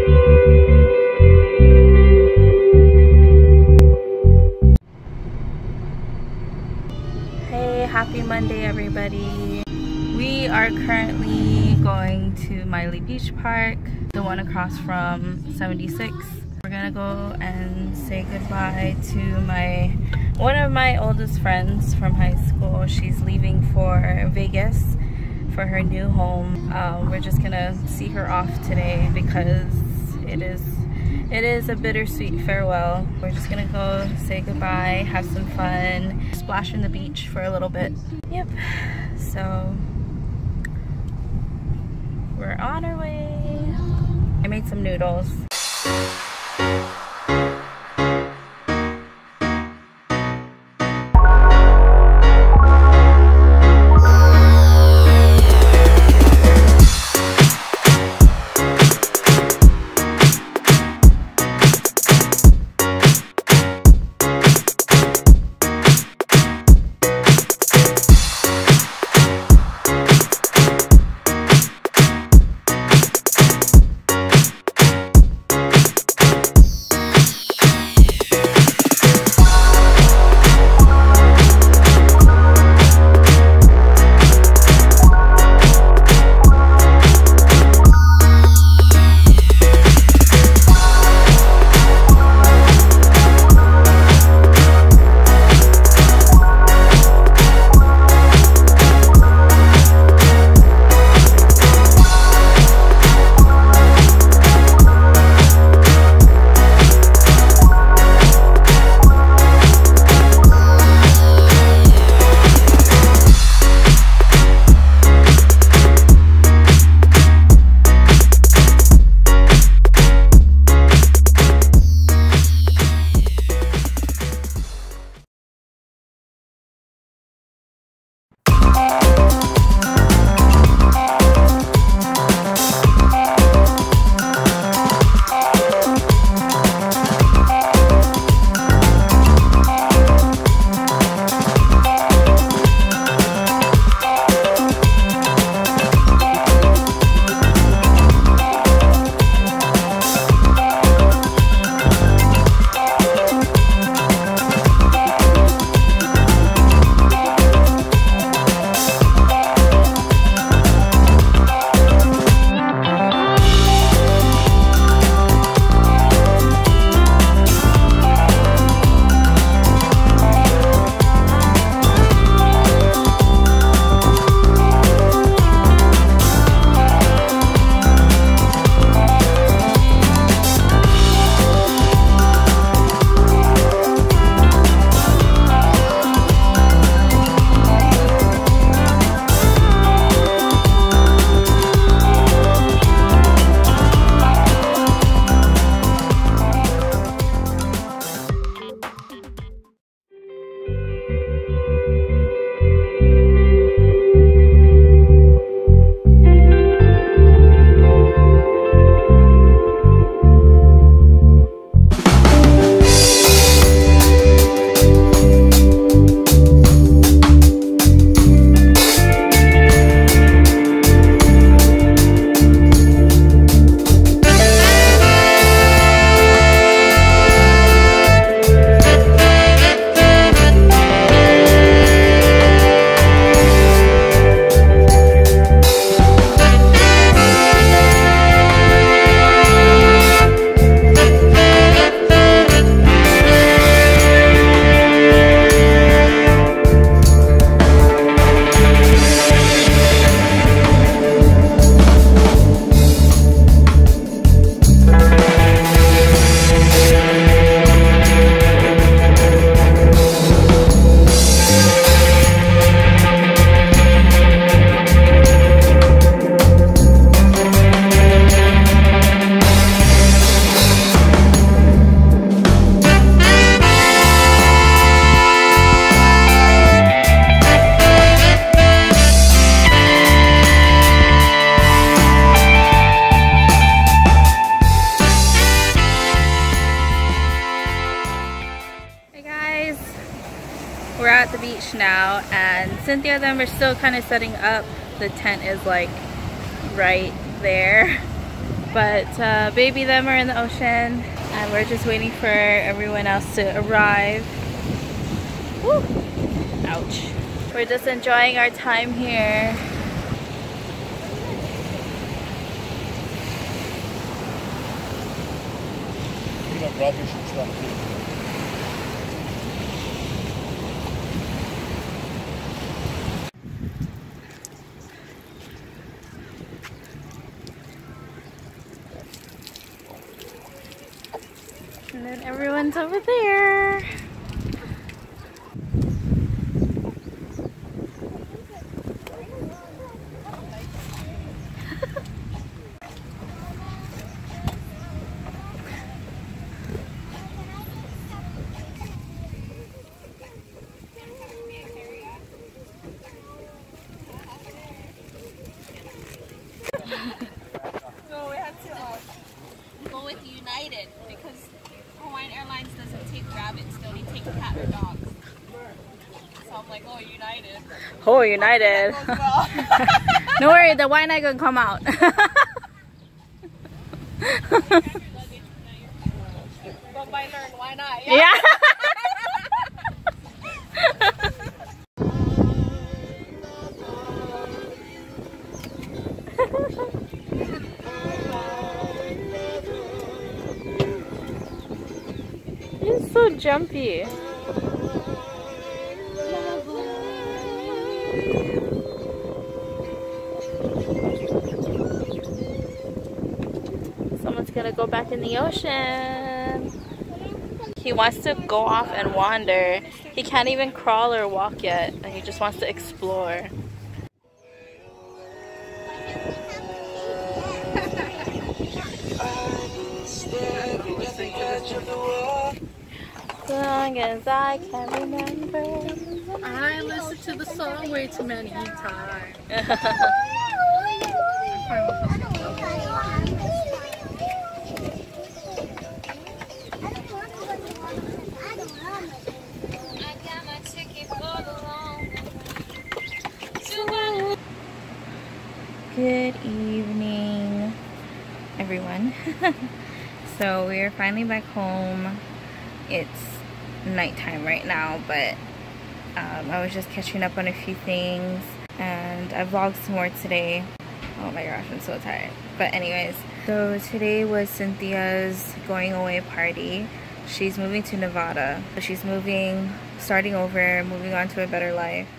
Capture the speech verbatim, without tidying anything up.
Happy Monday, everybody. We are currently going to Miley Beach Park, the one across from seventy-six. We're gonna go and say goodbye to my one of my oldest friends from high school. She's leaving for Vegas for her new home. Um, we're just gonna see her off today because it is It is a bittersweet farewell. We're just gonna go say goodbye, have some fun, splash in the beach for a little bit. Yep, so we're on our way. I made some noodles. at the beach now, and Cynthia and them are still kind of setting up. The tent is like right there, But uh, baby them are in the ocean and we're just waiting for everyone else to arrive. Woo! Ouch. We're just enjoying our time here. Rubbish and stuff too. And then everyone's over there. So we had to uh, go with United because Hawaiian Airlines doesn't take rabbits, they only take cat or dogs. So I'm like, oh, United. Oh, United. Well. Don't worry, the wine I can come out. But by learn, why not? Yeah. Yeah. He's so jumpy. Someone's gonna go back in the ocean. He wants to go off and wander. He can't even crawl or walk yet, and he just wants to explore. As long as I can remember. I listened to the song way too many times. Good evening, everyone. So we are finally back home. It's nighttime right now, but um, I was just catching up on a few things and I vlogged some more today. Oh my gosh, I'm so tired. But anyways, so today was Cynthia's going away party. She's moving to Nevada. So she's moving, starting over, moving on to a better life.